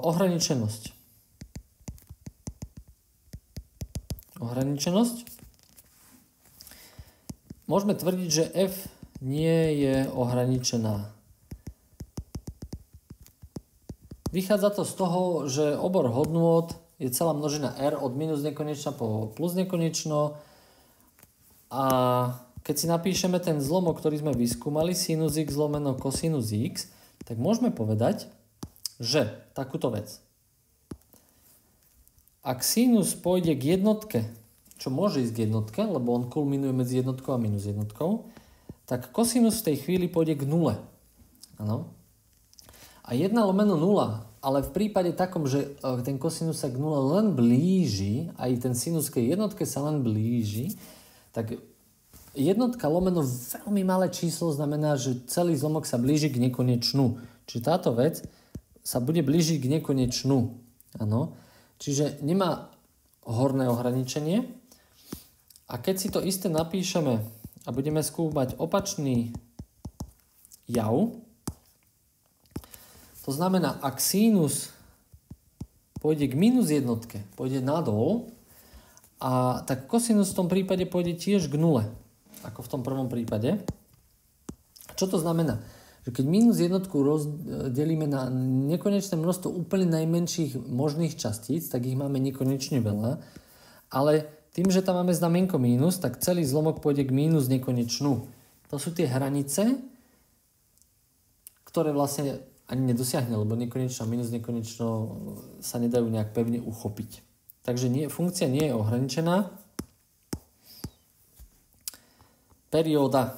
Ohraničenosť. Ohraničenosť. Môžeme tvrdiť, že f nie je ohraničená. Vychádza to z toho, že obor hodnôt je celá množina r od minus nekonečna po plus nekonečno a keď si napíšeme ten zlomok, ktorý sme vyskúmali, sinus x lomeno cosinus x, tak môžeme povedať, že takúto vec. Ak sinus pôjde k jednotke, čo môže ísť k jednotke, lebo on kulminuje medzi jednotkou a minus jednotkou, tak kosinus v tej chvíli pôjde k nule. Áno. A 1 lomeno 0, ale v prípade takom, že ten kosinus sa k nule len blíži, aj ten sinus k jednotke sa len blíži, tak jednotka lomeno veľmi malé číslo znamená, že celý zlomok sa blíži k nekonečnu. Čiže táto vec sa bude blížiť k nekonečnu. Áno. Čiže nemá horné ohraničenie. A keď si to isté napíšeme a budeme skúmať opačný jav, to znamená, ak sinus pôjde k minus jednotke, pôjde nadol, tak kosinus v tom prípade pôjde tiež k nule, ako v tom prvom prípade. Čo to znamená? Že keď minus jednotku rozdelíme na nekonečné množstvo úplne najmenších možných častíc, tak ich máme nekonečne veľa, ale tým, že tam máme znamienko mínus, tak celý zlomok pôjde k mínus nekonečnú. To sú tie hranice, ktoré vlastne ani nedosiahne, lebo nekonečno a minus nekonečno sa nedajú nejak pevne uchopiť. Takže funkcia nie je ohraničená. Perióda.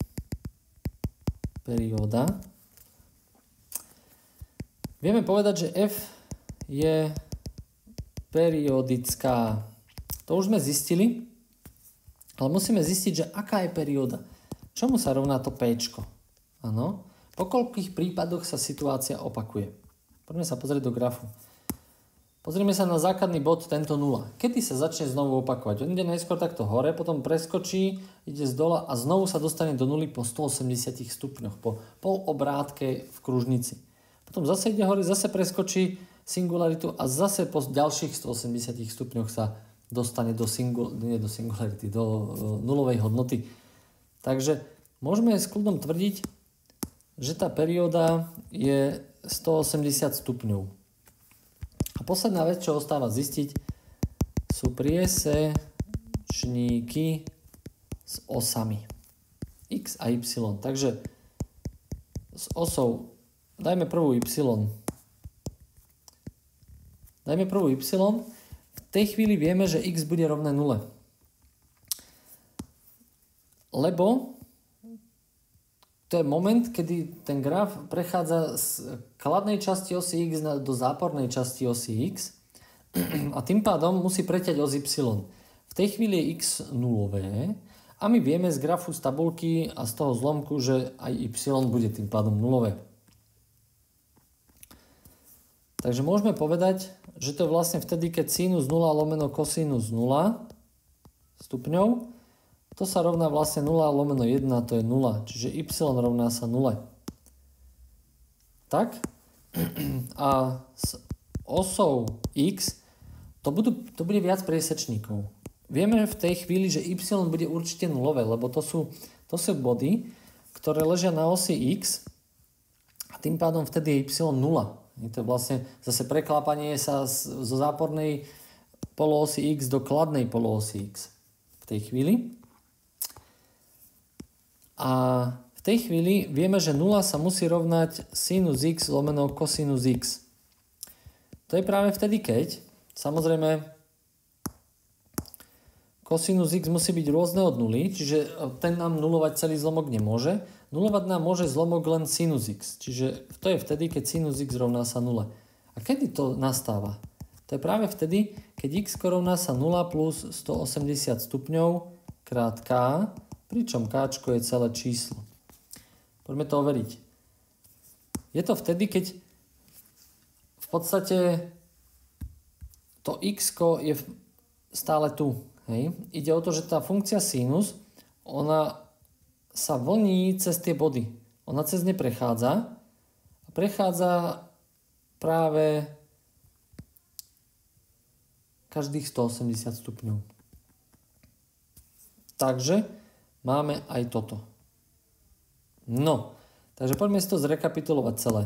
Vieme povedať, že f je periodická. To už sme zistili, ale musíme zistiť, že aká je perióda. Čomu sa rovná to P-čko? Áno. Po koľkých prípadoch sa situácia opakuje? Poďme sa pozrieť do grafu. Pozrieme sa na základný bod, tento 0. Kedy sa začne znovu opakovať? On ide najskôr takto hore, potom preskočí, ide z dola a znovu sa dostane do nuly po 180 stupňoch, po pol obrátke v kružnici. Potom zase ide hore, zase preskočí singularitu a zase po ďalších 180 stupňoch sa dostane do singularity, do nulovej hodnoty. Takže môžeme s kľudom tvrdiť, že tá perióda je 180 stupňov. A posledná vec, čo ostáva zistiť, sú priesečníky s osami x a y. Takže s osou dajme prvú y. V tej chvíli vieme, že x bude rovné 0. Lebo to je moment, kedy ten graf prechádza z kladnej časti osy x do zápornej časti osy x a tým pádom musí preťať os y. V tej chvíli je x nulové a my vieme z grafu z tabulky a z toho zlomku, že aj y bude tým pádom nulové. Takže môžeme povedať, že to je vlastne vtedy, keď sinus 0 lomeno kosinus 0 stupňov, to sa rovná vlastne 0 lomeno 1, to je 0. Čiže y rovná sa 0. Tak? A s osou x to bude viac priesečníkov. Vieme v tej chvíli, že y bude určite nulové, lebo to sú body, ktoré ležia na osi x a tým pádom vtedy je y 0. Je to vlastne zase preklápanie sa zo zápornej poloosy x do kladnej poloosy x v tej chvíli. A v tej chvíli vieme, že 0 sa musí rovnať sinus x lomeno cosinus x. To je práve vtedy, keď, samozrejme, cosinus x musí byť rôzne od nuly, čiže ten nám nulovať celý zlomok nemôže. Nulovať nám môže zlomok len sinus x, čiže to je vtedy, keď sinus x rovná sa 0. A kedy to nastáva? To je práve vtedy, keď x rovná sa 0 plus 180 stupňov krát k, pričom káčko je celé číslo. Poďme to overiť. Je to vtedy, keď v podstate to x je stále tu. Hej. Ide o to, že tá funkcia sinus, ona sa vlní cez tie body. Ona cez ne prechádza a prechádza práve každých 180 stupňov. Takže máme aj toto. No, takže poďme si to zrekapitulovať celé.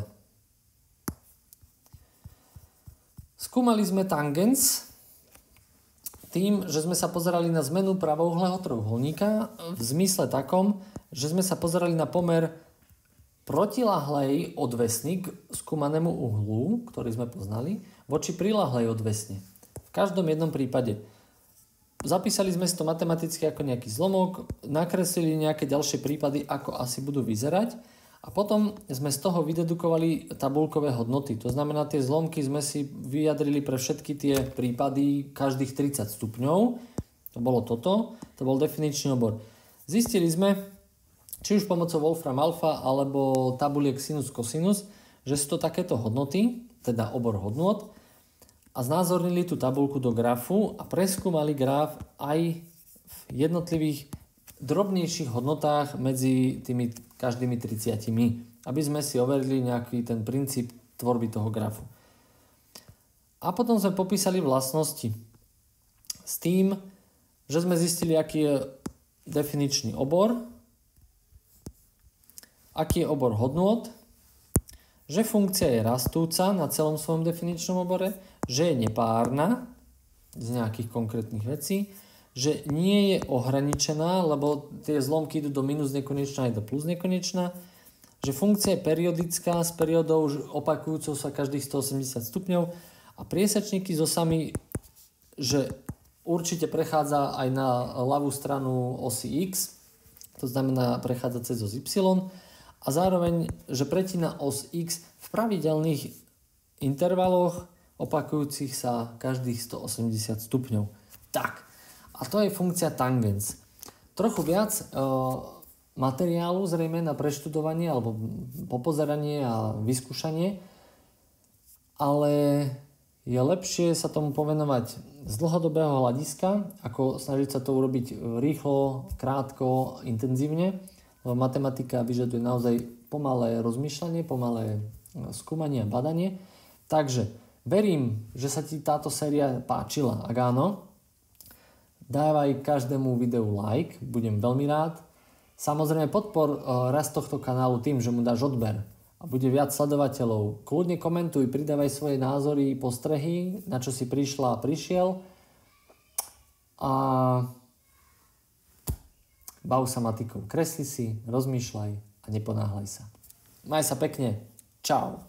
Skúmali sme tangens tým, že sme sa pozerali na zmenu pravouhlého trojuholníka v zmysle takom, že sme sa pozerali na pomer protilahlej odvesny k skúmanému uhlu, ktorý sme poznali, voči prilahlej odvesne. V každom jednom prípade. Zapísali sme si to matematicky ako nejaký zlomok, nakreslili nejaké ďalšie prípady, ako asi budú vyzerať a potom sme z toho vydedukovali tabuľkové hodnoty. To znamená, tie zlomky sme si vyjadrili pre všetky tie prípady každých 30 stupňov. To bolo toto, to bol definičný obor. Zistili sme, či už pomocou Wolfram alfa alebo tabuliek sinus cosinus, že sú to takéto hodnoty, teda obor hodnot, a znázornili tú tabuľku do grafu a preskúmali graf aj v jednotlivých drobnejších hodnotách medzi tými každými 30, aby sme si overili nejaký ten princíp tvorby toho grafu. A potom sme popísali vlastnosti s tým, že sme zistili, aký je definičný obor, aký je obor hodnôt, že funkcia je rastúca na celom svojom definičnom obore, že je nepárna z nejakých konkrétnych vecí, že nie je ohraničená, lebo tie zlomky idú do minus nekonečná aj do plus nekonečná, že funkcia je periodická s periodou opakujúcou sa každých 180 stupňov a priesečníky s osami, že určite prechádza aj na ľavú stranu osy x, to znamená prechádza cez os y, a zároveň, že pretína os x v pravidelných intervaloch opakujúcich sa každých 180 stupňov. Tak, a to je funkcia tangens. Trochu viac materiálu zrejme na preštudovanie alebo popozeranie a vyskúšanie, ale je lepšie sa tomu povenovať z dlhodobého hľadiska, ako snažiť sa to urobiť rýchlo, krátko, intenzívne. Lebo matematika vyžaduje naozaj pomalé rozmýšľanie, pomalé skúmanie a badanie. Takže verím, že sa ti táto séria páčila. Ak áno, dávaj každému videu like, budem veľmi rád. Samozrejme podpor rast tohto kanálu tým, že mu dáš odber a bude viac sledovateľov. Kľudne komentuj, pridávaj svoje názory, postrehy, na čo si prišla a prišiel. A bav sa matikou. Kresli si, rozmýšľaj a neponáhľaj sa. Maj sa pekne. Čau.